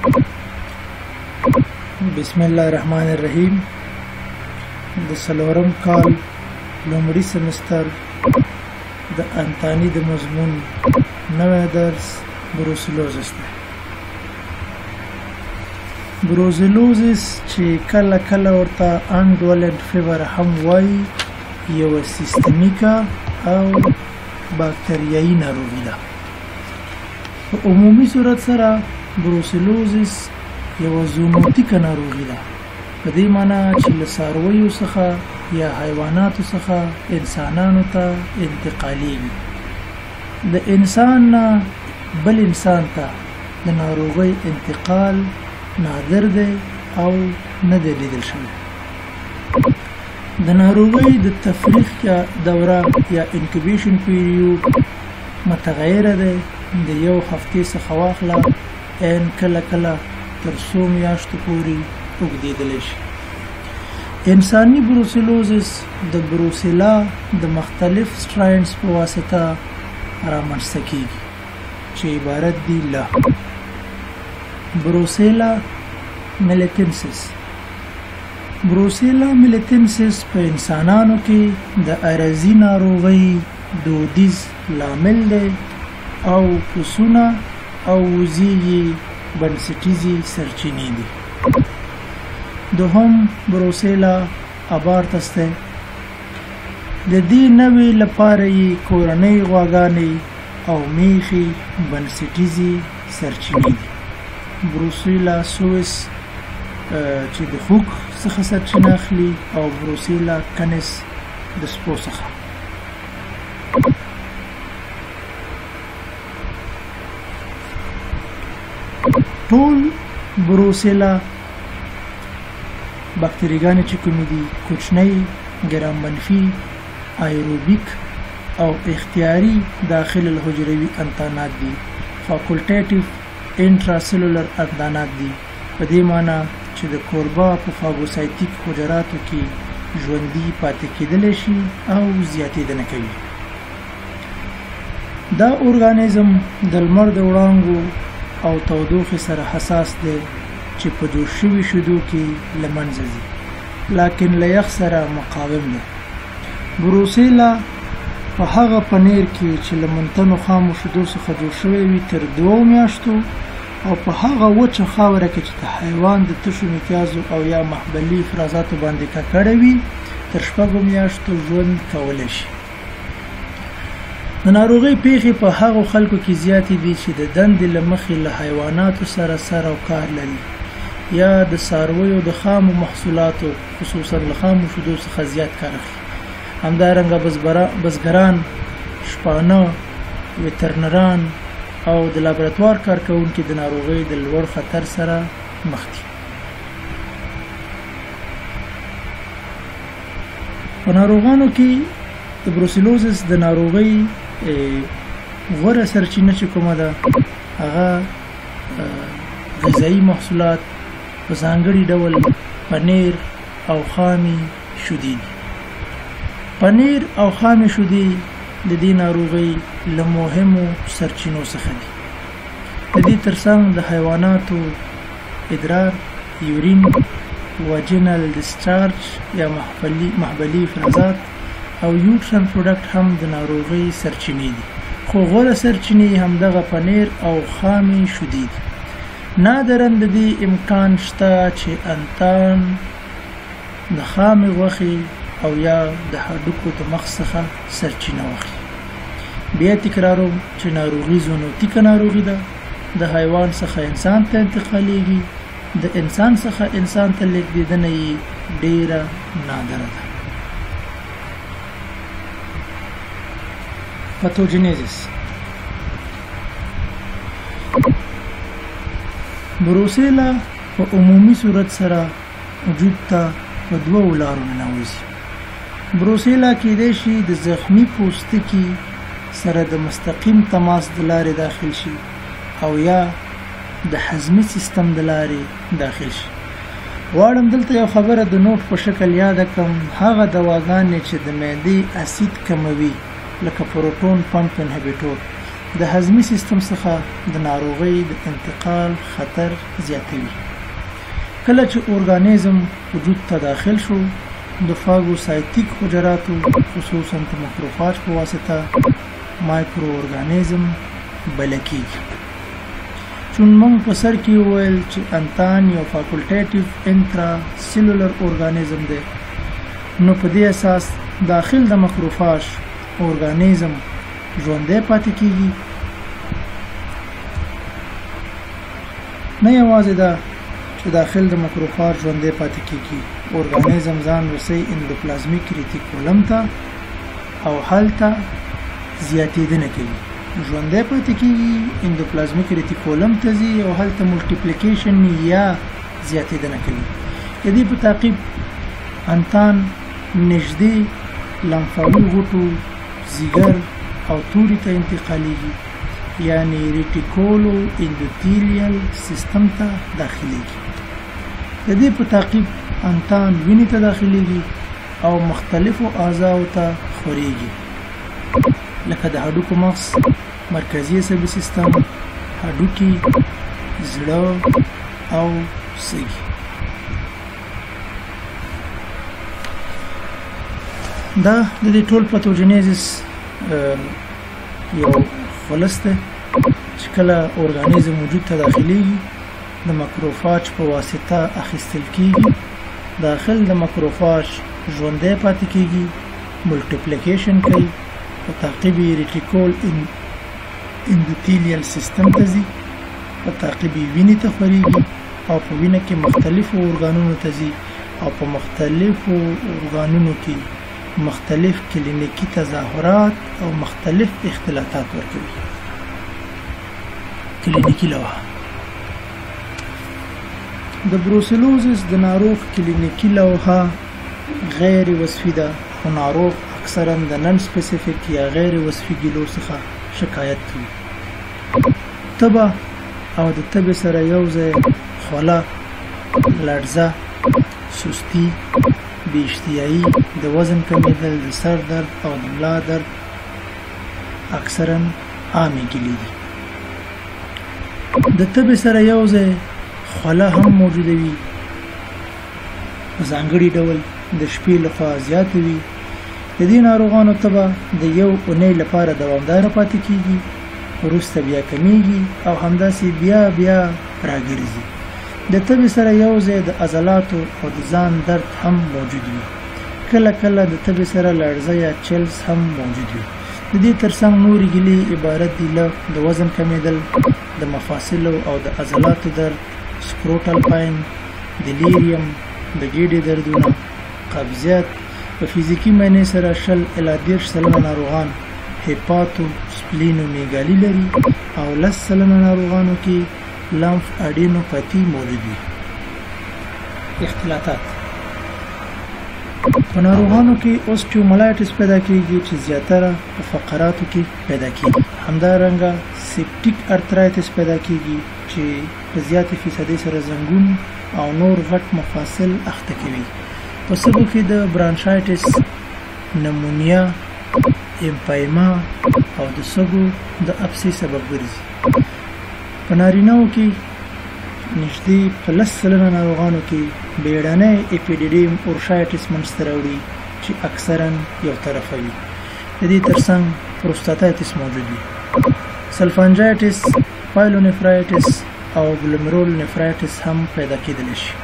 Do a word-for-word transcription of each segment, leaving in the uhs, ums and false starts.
بسم الله الرحمن الرحیم. د څلورم کال لومړي سمستر د انتاني د مضمون نوی درس بروسلوزس دی. بروسلوزس چې کله کله ورته انډولنټ فیور هم وایي یوه سیستمیکه او باکتریایي ناروغي ده. په عمومي صورت سره بروسلوزس یوه زونوتیکه ناروغي ده، په دې معنی چې له څارویو څخه یا حیواناتو څخه انسانانو ته انتقالیږي. د انسان نه بل انسان ته د ناروغۍ انتقال نادر دی او نه دی لیدل شوی. د ناروغۍ د تفریق یا دوره یا انکوبیشن پیریود متغیره دی، د یو هفتې څخه واخله ان کله کله تر څو میاشتو پورې اوږدېدلی شي. انساني بروسلوزس د بروسیلا د مختلف سټراینز په واسطه رامنځته کېږي چې عبارت دي له بروسیلا میلیتنسس. بروسیلا میلیتنسس په انسانانو کې د عرضي ناروغۍ دودیز لامل دی او پسونه او وزې یې بنسټیزي سرچینې دي. دوهم بروسیلا ابارتس دی. د دې نوې لپاره یې کورنۍ غواګانې او میخي بنسټیزي سرچینې دي. بروسیلا سویس چې د خوک څخه سرچینه اخلي او بروسیلا کنس د سپو څخه. ټول بروسیلا باکتریاګانې چې کومې دي کوچنۍ، ګرام منفي، ایروبیک او اختیاري داخل الحجروي انتانات دي. فاکولټیټیو انټراسلولر انتانات دي، په دې معنی چې د کوربا په فاګوسایټیک حجراتو کې ژوندي پاتې کېدلی شي او زیاتېدنه کوي. دا ارګانیزم د لمر د وړانګو او تودوخې سره حساس دی چې په جوش شوي شیدو کې له منځه ځي، لکن له یخ سره مقاوم دی. بروسیلا په هغه پنیر کې چې له منتنو خامو شیدو څخه جوړ شوی وي تر دوو میاشتو، او په هغه وچه خاوره کې چې د حیوان د تشو متیازو او یا محبلي افرازاتو باندې ککړه وي تر شپږو میاشتو ژوند کولی شي. د ناروغۍ پیښې په هغو خلکو کې زیاتې دي چې د دندې له مخې له حیواناتو سره سر او کار لري یا د څارویو د خامو محصولاتو خصوصا له خامو شیدو څخه زیات کار اخلي. همدارنګه بزګران، شپانه، ویترنران او د لابراتوار کارکونکي د ناروغۍ د لوړ خطر سره مخ دي. په ناروغانو کې د بروسلوزس د ناروغۍ غوره سرچینه چې کومه ده هغه غذایي محصولات په ځانګړي ډول پنیر او خامې شودې دي. پنیر او خامې شودې د دې ناروغۍ له مهمو سرچینو څخه دي. د دې ترڅنګ د حیواناتو ادرار، یورین، واجینل ډسچارج یا محبلي افرازات او یوټرن پروډکټ هم د ناروغۍ سرچینې دي، خو غوره سرچینې همدغه پنیر او خامې شودې دي. نادراً د دې امکان شته چې انتان د خامې غوښې او یا د هډوکو د مغز څخه سرچینه واخلي. بیا تکراروم چې ناروغي زونوتیکه ناروغي ده، د حیوان څخه انسان ته انتقالیږي، د انسان څخه انسان ته لیږدېدنه یې ډیره نادره ده. پاتوجینیزس. بروسیلا په عمومي صورت سره وجود ته په دوو لارو ننوځي. بروسیلا کېدای شي د زخمي پوستکي سره د مستقیم تماس د لارې داخل شي او یا د هضمي سیستم د لارې داخل شي. غواړم دلته یو خبره د نوٹ په شکل یاد کړم. هغه دواګانې چې د معدې اسید کموي لکه پروټون پمپ انهبیټور د هضمي سیستم څخه د ناروغۍ د انتقال خطر زیاتوي. کله چې اورګانیزم وجود ته داخل شو د فاګوسایټیک حجراتو خصوصا د ماکروفاج په واسطه مایکرو اورګانیزم بلل کیږي. چون موږ په سر کې وویل چې انتان یو فاکولټیټیو انټرا سیلولر اورګانیزم دی، نو په دې اساس داخل د ماکروفاج اورګانیزم ژوندی پاتې کیږي. نه یوازې دا چې داخل د ماکروفاج ژوندی پاتې کیږي، اورګانیزم ځان رسوي اندوپلازمیک ریټیکولم ته او هلته زیاتېدنه کوي. ژوندی پاتې کیږي، اندوپلازمیک ریټیکولم ته ځي او هلته ملټیپلیکیشن یا زیاتېدنه کوي. د دې په تعقیب انتان نږدې لمفاوي غوټو، ځیګر او توري ته انتقالېږي، یعنی ریټیکولو اندوتیلیل سیستم ته داخليږي. د دې په تعقیب انتان وینې ته داخليږي او مختلفو اعضاو ته خوريږي، لکه د هډوکو مغز، مرکزي عصبي سیستم، هډوکي، زړه او سږي. دا د دې ټول پاتوجینیزس یو خلاص ده چې کله اورګانیزم وجود ته داخليږي د ماکروفاج په واسطه اخیستل کیږي، داخل د ماکروفاج ژوندی پاتې کیږي، ملټیپلیکیشن کوي، په تعقیب ریټیکول اندوتیلیل سیستم ته ځي، په تعقیب وینې ته خوريږي او په وینه کې مختلفو اورګانونو ته ځي او په مختلفو اورګانونو کې مختلف کلینیکی تظاهرات او مختلف اختلاطات ورکوي. کلینیکی لوحه د بروسلوزس د ناروغ کلینیکی لوحه غیر وصفي ده، خو ناروغ اکثرا د نن سپیسیفیک یا غیر وصفي ګیلو څخه شکایت کوي. تبه او د تبه سره یو ځای خوله، لړزه، سستی، بې اشتهایي، د وزن کمیدل، د سر درد او د ملا درد اکثرا عامې ګیلې دي. د تبې سره یو ځای خوله هم موجوده وي، په ځانګړي ډول د شپې لخوا زیاته وي. د دې ناروغانو تبه د یو اونۍ لپاره دوامداره پاتې کیږي، وروسته بیا کمیږي او همداسې بیا بیا راګرځي. د تبې سره یو ځای د عضلاتو او د ځان درد هم موجود وي. کله کله د تبې سره لړزه یا چلس هم موجود وي. د دې ترڅنګ نورې ګیلې عبارت دي له د وزن کمیدل، د مفاصلو او د عضلاتو درد، سکروټال پاین، دلیریم، د ګیډې دردونه، قبضیت. په فزیکی معنی سره شل الی دېرش سلنه ناروغان هیپاتو سپلینومیګالي لري او لس سلنه ناروغانو کې لمف اډینوپاتی موجود وي. اختلاطات په ناروغانو کې اوسټیومالایټس پیدا کیږي چې زیاتره په فقراتو کې پیدا کیږي. همدارنګه سیپټیک ارترایټس پیدا کیږي چې په زیاتې فیصدي سره زنګون او نور غټ مفاصل اخته کوي. په سبو کې د برانشایټس، نمونیا، امپایما او د سږو د ابسي سبب ګرځي. په نارینه‌و کې نږدې په لس سلنه ناروغانو کې بیړنی اپیډیډیم اورشایټس منځته راوړي چې اکثرا یو طرفه وي. د دې ترڅنګ پروستاتایټس موجود وي. سلفانجایټس، پایلونیفرایټس او ګلومرول نفرایټس هم پیدا کېدلی شي.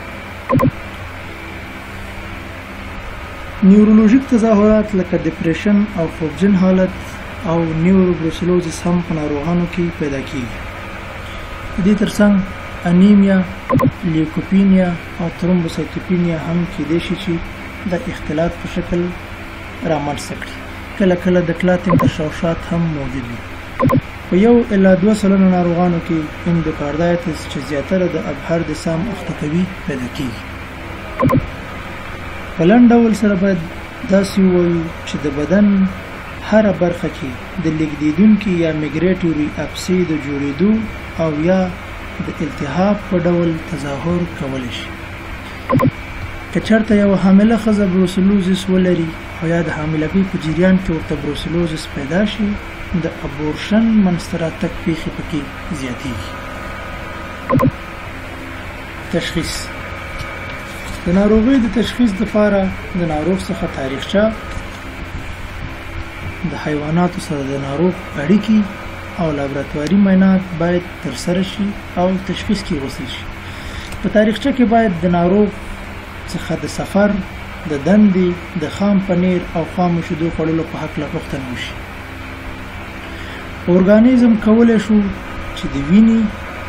نیورولوژیک تظاهرات لکه ډیپریشن او خوبجن حالت او نیوروبروسلوزس هم په ناروغانو کې پیدا کیږي. د دې ترڅنګ انیمیا، لیوکوپینیا او ترومبوسایټوپینیا هم کېدای شي چې د اختلاط په شکل رامنځته کړي. کله کله د کلاتینګ تشوشات هم موجود وي. په یو الی دوه سلنه ناروغانو کې اندوکاردایټس چې زیاتره د ابهر د سام اخته کوي پیدا کیږي. په لنډ ډول سره باید داسې ووایو چې د بدن هره برخه کې د لیږدېدونکي یا میګریټوري اپسي د جوړېدو او یا د التهاب په ډول تظاهر کولی شي. که چېرته یوه حامله ښځه بروسلوزس ولري او یا د حاملګۍ په جریان کې ورته بروسلوزس پیدا شي، د ابورشن منځته راتګ پیښې پکې زیاتېږي. تشخیص: د ناروغۍ د تشخیص لپاره د ناروغ څخه تاریخچه، د حیواناتو سره د ناروغ اړیکې او لابراتواري معاینات باید ترسره شي او تشخیص کې وصل شي. په تاریخچه کې باید د ناروغ څخه د سفر، د دندې، د خام پنیر او خامو شیدو خوړلو په هکله پوښتنه وشي. ارګانیزم کولی شو چې د وینې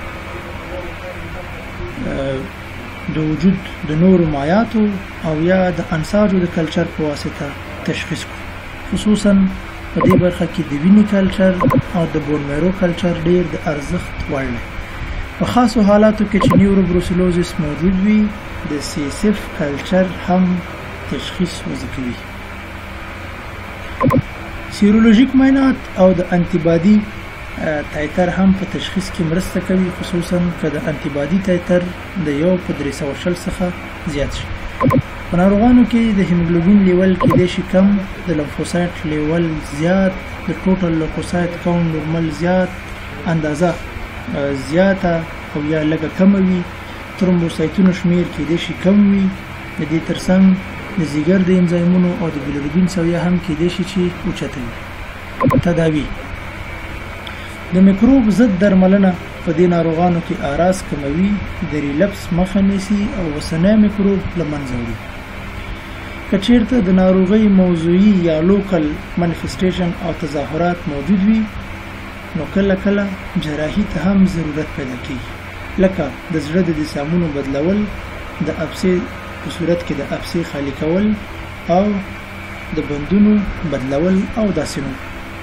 د وجود د نورو مایعاتو او یا د انساجو د کلچر په واسطه تشخیص کړو. خصوصا په دې برخه کې د وینې کلچر او د بون میرو کلچر ډیر د ارزښت وړ دی. په خاصو حالاتو کې چې نیوروبروسلوزس موجود وي د سی ایس اف کلچر هم تشخیص وضع کوي. سیرولوژیک معاینات او د انټي تایتر هم په تشخیص کې مرسته کوي، خصوصا که د انټي تایتر د یو په درې سوه شل څخه زیات شي. په ناروغانو کې د هیموګلوبین لیول کېدای شي کم، د لمفوسایت لیول زیات، د ټوټل لوکوسایت کاونټ نورمال زیات، اندازه زیاته او یا لږه کمه وي. ترومبوسایتونو شمیر کېدای شي کم وي. د دې ترڅنګ د ځیګر د انزایمونو او د بیلیروبین سویه هم کېدای شي چې اوچته وي. تداوی: د میکروب ضد درملنه په دې ناروغانو کې آراز کموي، د ریلپس مخه نیسي او اوسنی میکروب له منځه وړي. که چیرته د ناروغۍ موضوعي یا لوکل منیفسټیشن او تظاهرات موجود وي نو کله کله جراحي ته هم ضرورت پیدا کېږي، لکه د زړه د جسامونو بدلول، د ابسې په صورت کې د ابسې خالي کول او د بندونو بدلول او داسې نور.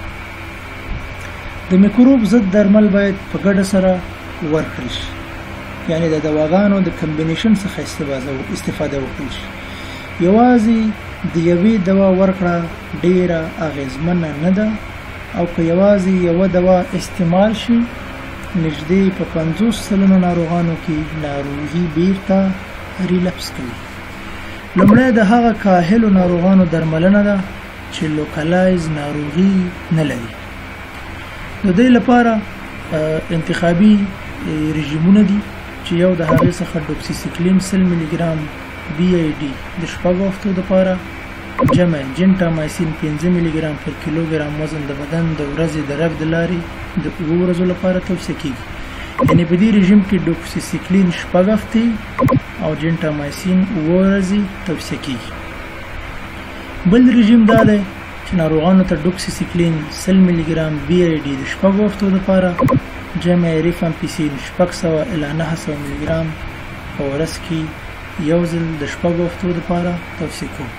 د میکروب ضد درمل باید په ګډه سره ورکړل شي، یعنی د دواګانو د کمبینیشن څخه استفاده وکړل شي. یوازې د یوې دوا ورکړه ډیره اغیزمنه نه ده، او که یوازې یوه دوا استعمال شي نږدې په پنځوس سلنو ناروغانو کې ناروغي بیرته ریلپس کوي. لومړی د هغه کاهلو ناروغانو درملنه ده چې لوکلایز ناروغي نه لري. د دې لپاره انتخابي رژیمونه دي چې یو د هغې څخه ډوکسیسیکلین سل ملي ګرام بی ای ډي د شپږو هفتو لپاره، جمع جنټامایسین پنځه ملي ګرام پر کیلوګرام وزن د بدن د ورځې د رګ د لارې د اوو ورځو لپاره توصیه کېږي. یعنې په دې رژیم کې ډوکسیسیکلین شپږ هفتې او جنټامایسین اووه ورځې توصیه کېږي. بل رژیم دا دی چې ناروغانو ته ډوکسیسیکلین سل ملي ګرام بی ای ډي د شپږو هفتو لپاره، جمع ریفامپیسین شپږ سوه الی نهه سوه ملي ګرام په ورځ کې یو ځل د شپږو هفتو لپاره توصیه کوو.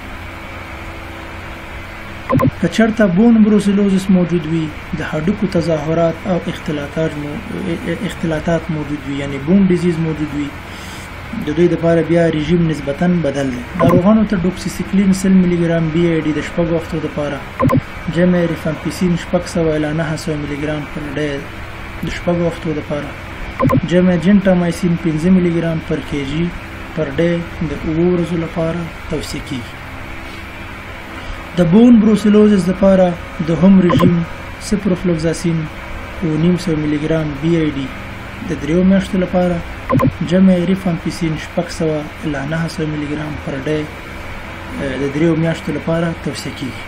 که چېرته بون بروسلوزس موجود وي، د هډوکو تظاهرات او اختلاطات اختلاطات موجود وي، یعنی بون ډیزیز موجود وي، د دوی لپاره بیا رژیم نسبتاً بدل دی. ناروغانو ته ډوکسیسیکلین سل ملي ګرام بی ای ډي د شپږو هفتو لپاره، جمع ریفامپیسین شپږ سوه الی نهه سوه ملي ګرام پر ډی د شپږو هفتو لپاره، جمع جنټامایسین پنځه ملي ګرام پر کیجي پر ډی د اووه ورځو لپاره توصیه کېږي. د بون بروسلوزس لپاره د هم رژیم سپروفلوکساسین اوه نیم سوه ملي ګرام بی ای ډي د دریو میاشتو لپاره، جمع ریفامپیسین شپږ سوه الی نهه سوه ملي ګرام پر ډی د دریو میاشتو لپاره توصیه کېږي.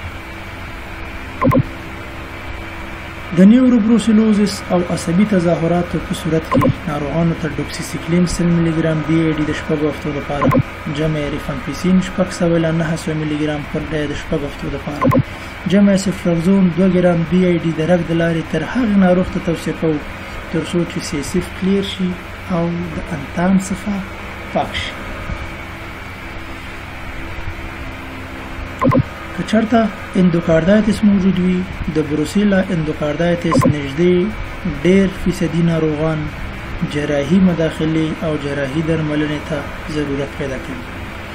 د نیوروبروسلوزس او عصبي تظاهراتو په صورت کې ناروغانو ته ډوکسیسیکلین سل ملي ګرام بی ای ډي د شپږو هفتو لپاره، جمع ریفامپیسین شپږ سوه الی نهه سوه ملي ګرام پر ډی د شپږو هفتو لپاره، جمع سفلوکزون دوه ګرام بی ای ډي د رګ د لارې تر هغې ناروغ ته توصیه کوو تر څو چې سی ایس اف کلیر شي او د انتان څخه پاک شي. که چېرته اندوکاردایتس موجود وي، د بروسیلا اندوکاردایتس نږدې ډېر فیصدي ناروغان جراحي مداخلې او جراحي درملنې ته ضرورت پیدا کوي.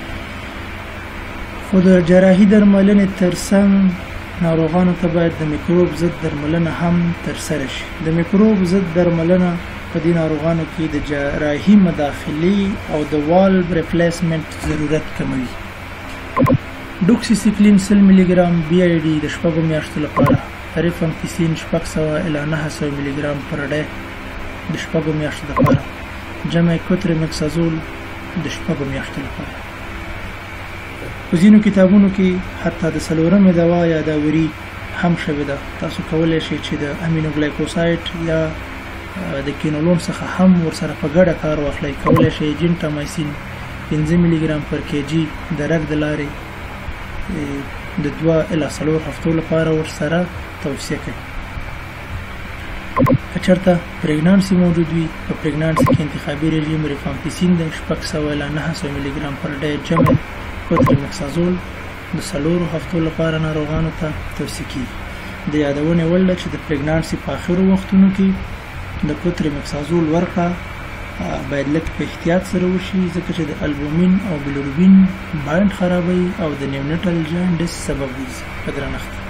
خو د جراحي درملنې ترڅنګ ناروغانو ته باید د میکروب ضد درملنه هم ترسره شي. د میکروب ضد درملنه په دې ناروغانو کې د جراحي مداخلې او د والو ریپلیسمنټ ضرورت کموي. ډوکسیسیکلین سل ملي ګرام بی ای ډي د شپږو میاشتو لپاره، ریفامپیسین شپږ سوه الی نهه سوه ملي ګرام پر ډے د شپږو میاشتو لپاره، جمع کوتریمکسازول د شپږو میاشتو لپاره. په ځینو کتابونو کې حتی د څلورمې دوا یاداوري هم شوې ده. تاسو کولی شئ چې د امینوګلایکوسایډ یا د کینولون څخه هم ورسره په ګډه کار واخلئ. کولی شئ جینټامایسین پنځه ملي ګرام پر کیجي د رګ د لارې د دوه الی څلور هفتو لپاره ورسره توصیه کوي. که چېرته پریګنانسي موجود وي، په پریګنانسي کې انتخابي رژیم ریفامپیسین د شپږ سوه الی نهه سوه ملي ګرام پر ډے جمع کوتریمکسازول د څلورو هفتو لپاره ناروغانو ته توصیه کیږي. د یادونې وړ ده چې د پریګنانسي په آخرو وختونو کې د کوتریمکسازول ورکړه باید لږ په احتیاط سره وشي، ځکه چې د البومین او بلیروبین بایند خرابوي او د نیونیټل جاینډس سبب ګرځي. په درنښت